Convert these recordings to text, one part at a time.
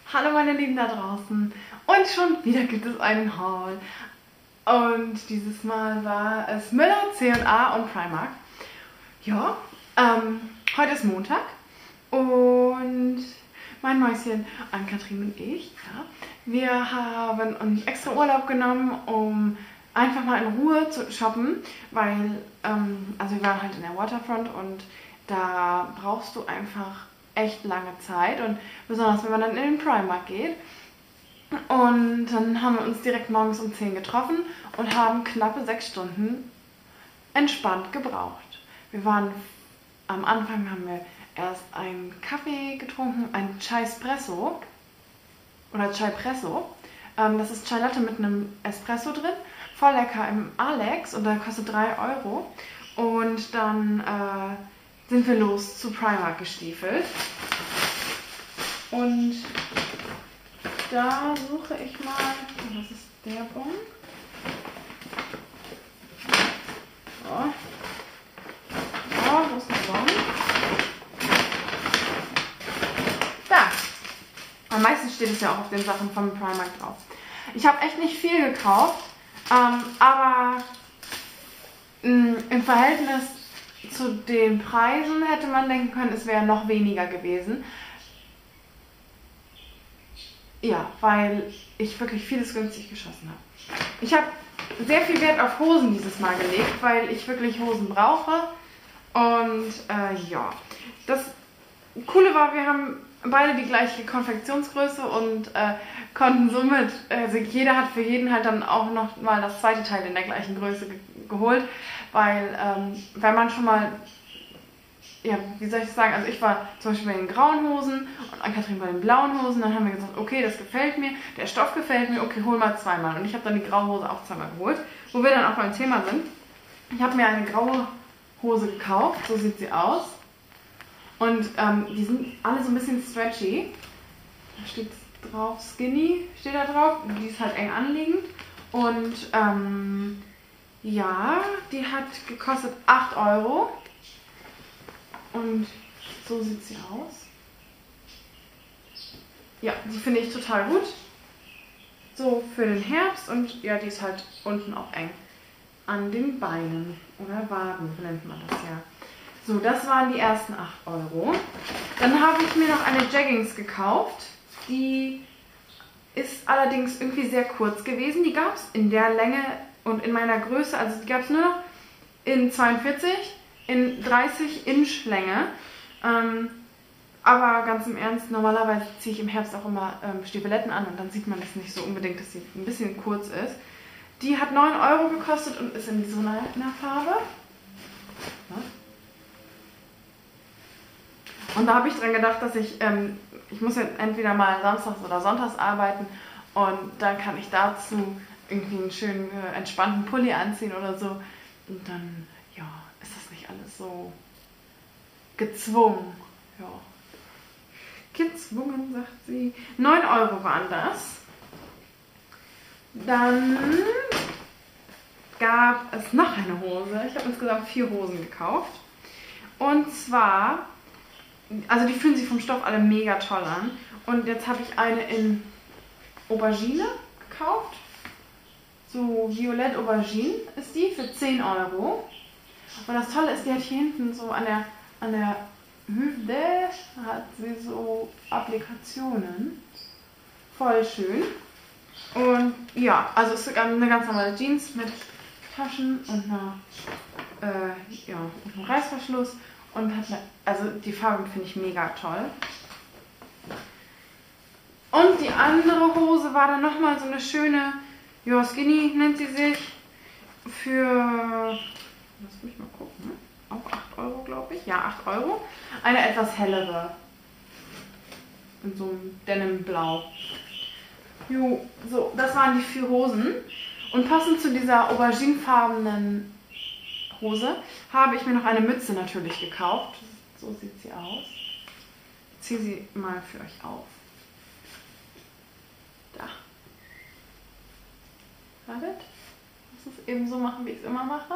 Hallo meine Lieben da draußen und schon wieder gibt es einen Haul und dieses Mal war es Müller, C&A und Primark. Ja, heute ist Montag und mein Mäuschen Ann-Kathrin und ich, ja, wir haben uns extra Urlaub genommen, um einfach mal in Ruhe zu shoppen, weil, also wir waren halt in der Waterfront und da brauchst du einfach echt lange Zeit und besonders wenn man dann in den Primark geht. Und dann haben wir uns direkt morgens um 10 getroffen und haben knappe 6 Stunden entspannt gebraucht. Wir waren, am Anfang haben wir erst einen Kaffee getrunken, einen Chai-Espresso oder Chai-Presso. Das ist Chai Latte mit einem Espresso drin, voll lecker im Alex und der kostet 3 Euro. Und dann sind wir los zu Primark gestiefelt. Und da suche ich mal, was ist der Bon? So. Oh, wo ist der Bon? Da! Am meisten steht es ja auch auf den Sachen vom Primark drauf. Ich habe echt nicht viel gekauft, aber im Verhältnis zu den Preisen hätte man denken können, es wäre noch weniger gewesen. Ja, weil ich wirklich vieles günstig geschossen habe. Ich habe sehr viel Wert auf Hosen dieses Mal gelegt, weil ich wirklich Hosen brauche. Und ja, das Coole war, wir haben beide die gleiche Konfektionsgröße und konnten somit, also jeder hat für jeden halt dann auch noch mal das zweite Teil in der gleichen Größe geholt, weil wenn man schon mal, ja, wie soll ich sagen, also ich war zum Beispiel bei den grauen Hosen und Ann-Kathrin bei den blauen Hosen, dann haben wir gesagt, okay, das gefällt mir, der Stoff gefällt mir, okay, hol mal zweimal. Und ich habe dann die graue Hose auch zweimal geholt, wo wir dann auch beim Thema sind. Ich habe mir eine graue Hose gekauft, so sieht sie aus. Und die sind alle so ein bisschen stretchy. Da steht drauf, skinny steht da drauf, die ist halt eng anliegend. Und ja, die hat gekostet 8 Euro. Und so sieht sie aus. Ja, die finde ich total gut. So für den Herbst und ja, die ist halt unten auch eng an den Beinen oder Waden nennt man das ja. So, das waren die ersten 8 Euro. Dann habe ich mir noch eine Jeggings gekauft. Die ist allerdings irgendwie sehr kurz gewesen. Die gab es in der Länge und in meiner Größe, also die gab es nur noch in 42, in 30 Inch Länge. Aber ganz im Ernst, normalerweise ziehe ich im Herbst auch immer Stiefeletten an und dann sieht man das nicht so unbedingt, dass sie ein bisschen kurz ist. Die hat 9 Euro gekostet und ist in so einer Farbe. Ja. Und da habe ich dran gedacht, dass ich muss jetzt entweder mal samstags oder sonntags arbeiten und dann kann ich dazu irgendwie einen schönen entspannten Pulli anziehen oder so. Und dann, ja, ist das nicht alles so gezwungen. Ja. Gezwungen, sagt sie. 9 Euro waren das. Dann gab es noch eine Hose. Ich habe insgesamt 4 Hosen gekauft. Und zwar, also die fühlen sich vom Stoff alle mega toll an. Und jetzt habe ich eine in Aubergine gekauft. So Violett Aubergine ist die für 10 Euro. Und das Tolle ist, die hat hier hinten so an der Hüfte hat sie so Applikationen. Voll schön. Und ja, also es ist eine ganz normale Jeans mit Taschen und einem Reißverschluss. Und hat also die Farbe finde ich mega toll. Und die andere Hose war dann nochmal so eine schöne, ja, Skinny nennt sie sich, für, lass mich mal gucken, auch 8 Euro glaube ich, ja 8 Euro. Eine etwas hellere, in so einem Denimblau. Jo, so, das waren die 4 Hosen. Und passend zu dieser auberginefarbenen Hose habe ich mir noch eine Mütze natürlich gekauft. So sieht sie aus. Ich ziehe sie mal für euch auf. Da. Wartet. Ich muss es eben so machen, wie ich es immer mache.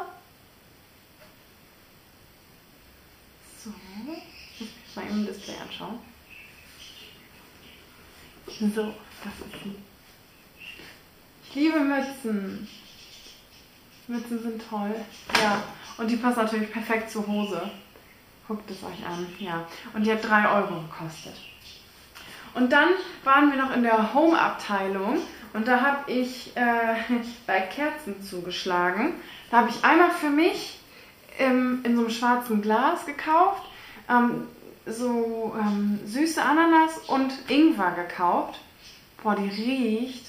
So. Ich muss mich mal im Display anschauen. So, das ist sie. Ich liebe Mützen. Mützen sind toll. Ja, und die passt natürlich perfekt zur Hose. Guckt es euch an. Ja, und die hat 3 Euro gekostet. Und dann waren wir noch in der Home-Abteilung und da habe ich bei Kerzen zugeschlagen. Da habe ich einmal für mich in so einem schwarzen Glas gekauft, süße Ananas und Ingwer gekauft. Boah, die riecht.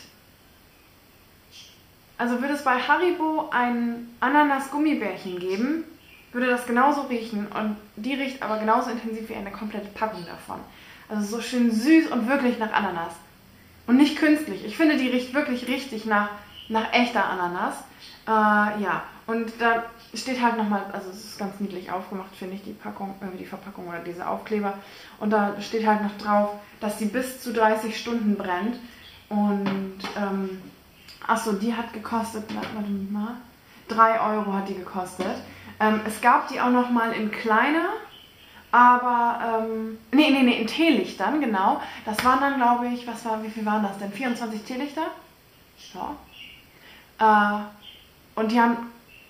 Also würde es bei Haribo ein Ananas-Gummibärchen geben, würde das genauso riechen. Und die riecht aber genauso intensiv wie eine komplette Packung davon. Also so schön süß und wirklich nach Ananas. Und nicht künstlich. Ich finde, die riecht wirklich richtig nach echter Ananas. Ja, und da steht halt nochmal, also es ist ganz niedlich aufgemacht, finde ich, die Verpackung oder diese Aufkleber. Und da steht halt noch drauf, dass sie bis zu 30 Stunden brennt. Und, achso, die hat gekostet, warte mal, 3 Euro hat die gekostet. Es gab die auch nochmal in kleiner, aber, nee, in Teelichtern, genau. Das waren dann, glaube ich, wie viel waren das denn? 24 Teelichter? Ja. Und die haben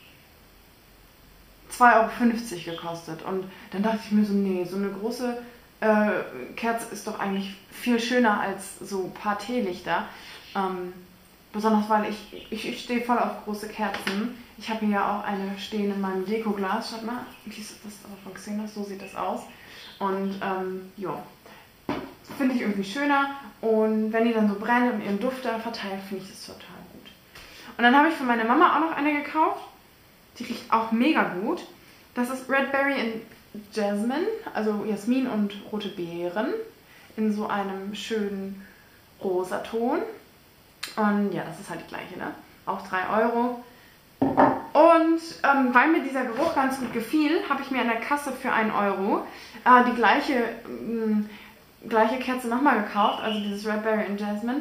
2,50 Euro gekostet. Und dann dachte ich mir so, nee, so eine große Kerze ist doch eigentlich viel schöner als so ein paar Teelichter. Besonders weil ich stehe voll auf große Kerzen. Ich habe hier ja auch eine stehen in meinem Dekoglas. Schaut mal, wie ist das aber von Xenos? So sieht das aus. Und ja, finde ich irgendwie schöner. Und wenn die dann so brennt und ihren Duft da verteilt, finde ich das total gut. Und dann habe ich für meine Mama auch noch eine gekauft. Die riecht auch mega gut. Das ist Red Berry and Jasmine, also Jasmin und rote Beeren in so einem schönen Rosaton. Und ja, das ist halt die gleiche, ne? Auch 3 Euro. Und weil mir dieser Geruch ganz gut gefiel, habe ich mir an der Kasse für 1 Euro die gleiche Kerze nochmal gekauft, also dieses Red Berry and Jasmine.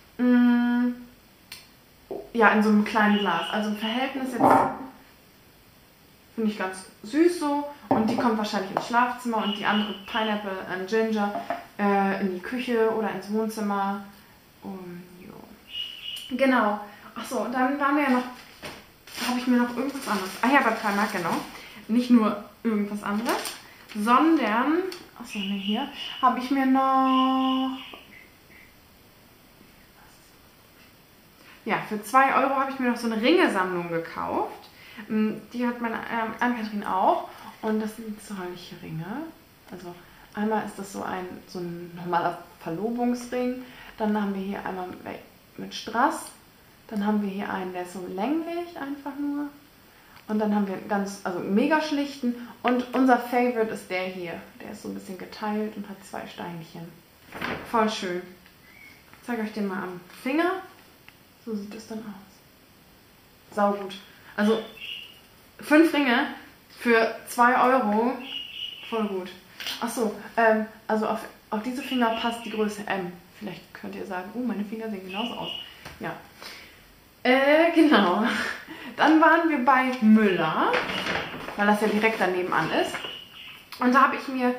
Ja, in so einem kleinen Glas. Also im Verhältnis jetzt finde ich ganz süß so. Und die kommt wahrscheinlich ins Schlafzimmer und die andere Pineapple and Ginger in die Küche oder ins Wohnzimmer. Und jo. Genau. Achso, und dann waren wir ja noch, habe ich mir noch irgendwas anderes. Ah ja, bei Primark, genau. Nicht nur irgendwas anderes, sondern, achso, ne, hier habe ich mir noch, ja, für 2 Euro habe ich mir noch so eine Ringesammlung gekauft. Die hat meine Ann-Kathrin auch. Und das sind solche Ringe. Also einmal ist das so ein normaler Verlobungsring. Dann haben wir hier einmal mit Strass. Dann haben wir hier einen, der ist so länglich einfach nur. Und dann haben wir also mega schlichten. Und unser Favorite ist der hier. Der ist so ein bisschen geteilt und hat 2 Steinchen. Voll schön. Ich zeige euch den mal am Finger. So sieht das dann aus. Saugut. Also 5 Ringe für 2 Euro. Voll gut. Achso, also auf diese Finger passt die Größe M. Vielleicht könnt ihr sagen, meine Finger sehen genauso aus. Ja. Genau. Dann waren wir bei Müller, weil das ja direkt daneben an ist. Und da habe ich mir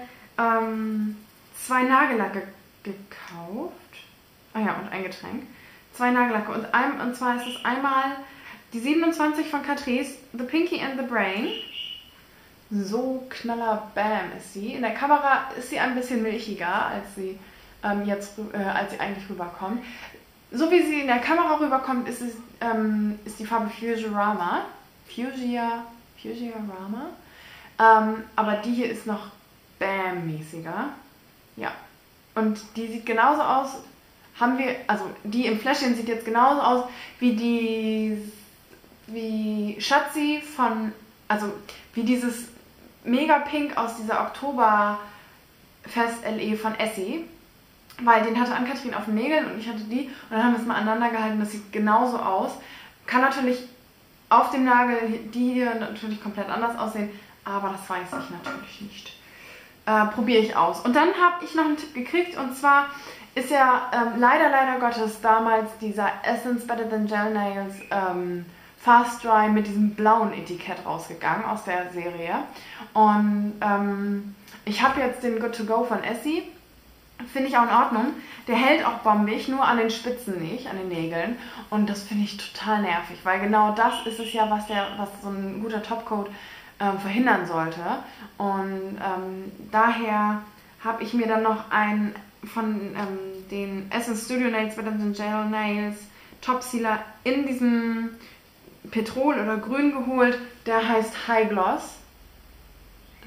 2 Nagellacke gekauft. Ah ja, und ein Getränk. 2 Nagellacke. Und zwar ist es einmal die 27 von Catrice, The Pinky and the Brain. So knaller Bam ist sie. In der Kamera ist sie ein bisschen milchiger, als sie als sie eigentlich rüberkommt. So wie sie in der Kamera rüberkommt, ist die Farbe Fujiarama. Fujiarama. Aber die hier ist noch Bam-mäßiger. Ja. Und die sieht genauso aus. Also die im Fläschchen sieht jetzt genauso aus wie Schatzi wie dieses Mega Pink aus dieser Oktoberfest LE von Essie. Weil den hatte Ann-Kathrin auf den Nägeln und ich hatte die. Und dann haben wir es mal aneinander gehalten. Das sieht genauso aus. Kann natürlich auf dem Nagel die hier natürlich komplett anders aussehen. Aber das weiß ich natürlich nicht. Probiere ich aus. Und dann habe ich noch einen Tipp gekriegt. Und zwar ist ja leider Gottes damals dieser Essence Better Than Gel Nails Fast Dry mit diesem blauen Etikett rausgegangen aus der Serie. Und ich habe jetzt den Good To Go von Essie. Finde ich auch in Ordnung. Der hält auch bombig, nur an den Spitzen nicht, an den Nägeln. Und das finde ich total nervig, weil genau das ist es ja, was so ein guter Topcoat verhindern sollte. Und daher habe ich mir dann noch einen von den Essence Studio Nails Benton Gel Nails Top Sealer in diesem Petrol oder Grün geholt. Der heißt High Gloss. Da.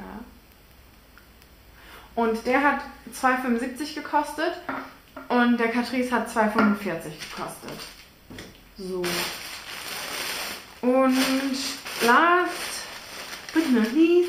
Und der hat 2,75 gekostet und der Catrice hat 2,45 gekostet. So. Und last but not least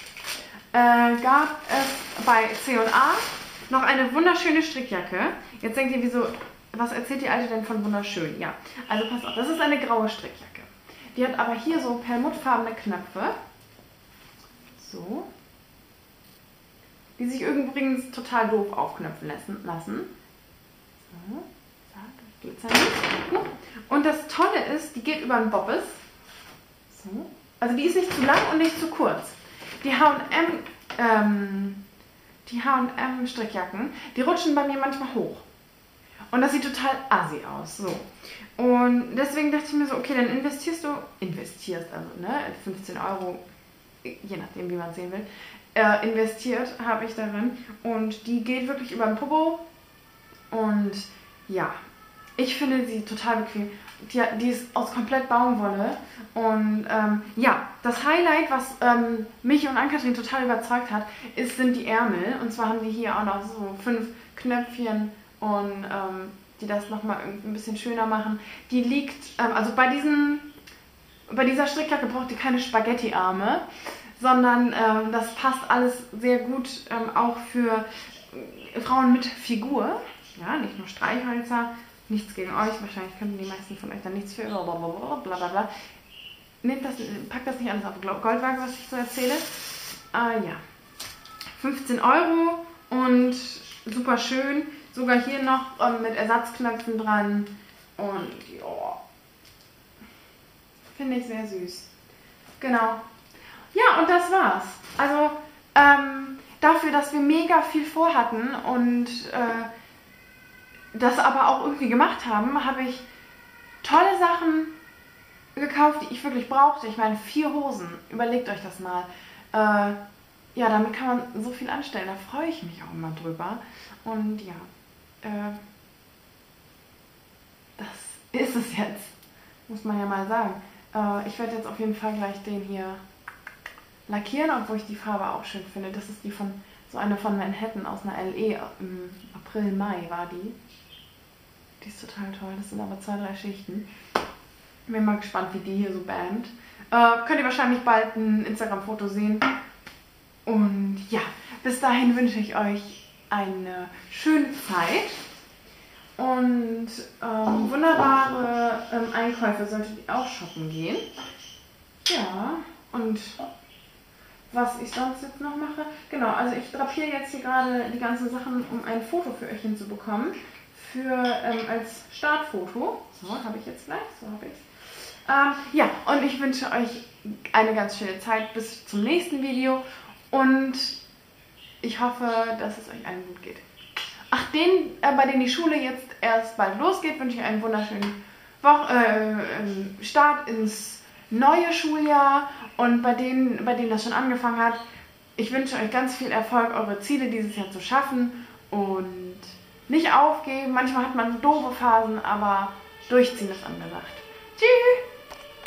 gab es bei C&A noch eine wunderschöne Strickjacke. Jetzt denkt ihr, wieso, was erzählt die Alte denn von wunderschön? Ja, also passt auf, das ist eine graue Strickjacke. Die hat aber hier so perlmuttfarbene Knöpfe. So. Die sich übrigens total doof aufknöpfen lassen. So, zack, geht's ja nicht. Und das Tolle ist, die geht über einen Bobbes. So. Also die ist nicht zu lang und nicht zu kurz. Die H&M Strickjacken, die rutschen bei mir manchmal hoch. Und das sieht total assi aus. So. Und deswegen dachte ich mir so, okay, dann investierst, also ne, 15 Euro, je nachdem wie man es sehen will, investiert habe ich darin. Und die geht wirklich über den Popo. Und ja, ich finde sie total bequem. Die ist aus komplett Baumwolle. Und ja, das Highlight, was mich und Ann-Kathrin total überzeugt hat, sind die Ärmel. Und zwar haben die hier auch noch so 5 Knöpfchen und die das nochmal ein bisschen schöner machen. Die liegt, also bei dieser Strickjacke braucht ihr keine Spaghetti-Arme, sondern das passt alles sehr gut auch für Frauen mit Figur. Ja, nicht nur Streichhölzer. Nichts gegen euch, wahrscheinlich könnten die meisten von euch dann nichts für blablabla. Packt das nicht alles auf Goldwaage, was ich so erzähle. Ja, 15 Euro und super schön. Sogar hier noch mit Ersatzknöpfen dran. Und ja, finde ich sehr süß. Genau. Ja, und das war's. Also dafür, dass wir mega viel vorhatten und das aber auch irgendwie gemacht haben, habe ich tolle Sachen gekauft, die ich wirklich brauchte. Ich meine, 4 Hosen. Überlegt euch das mal. Ja, damit kann man so viel anstellen. Da freue ich mich auch immer drüber. Und ja, das ist es jetzt. Muss man ja mal sagen. Ich werde jetzt auf jeden Fall gleich den hier lackieren, obwohl ich die Farbe auch schön finde. Das ist die von so eine von Manhattan aus einer LE. Im April, Mai war die. Die ist total toll. Das sind aber 2, 3 Schichten. Bin mal gespannt, wie die hier so bangt. Könnt ihr wahrscheinlich bald ein Instagram-Foto sehen. Und ja, bis dahin wünsche ich euch eine schöne Zeit. Und wunderbare Einkäufe solltet ihr auch shoppen gehen. Ja, und was ich sonst jetzt noch mache. Genau, also ich drapiere jetzt hier gerade die ganzen Sachen, um ein Foto für euch hinzubekommen. Als Startfoto. So, habe ich jetzt gleich. So habe ich ja, und ich wünsche euch eine ganz schöne Zeit bis zum nächsten Video. Und ich hoffe, dass es euch allen gut geht. Ach, bei denen die Schule jetzt erst bald losgeht, wünsche ich einen wunderschönen Start ins neue Schuljahr. Und bei denen das schon angefangen hat, ich wünsche euch ganz viel Erfolg, eure Ziele dieses Jahr zu schaffen. Und nicht aufgeben. Manchmal hat man doofe Phasen, aber durchziehen ist angesagt. Tschüss!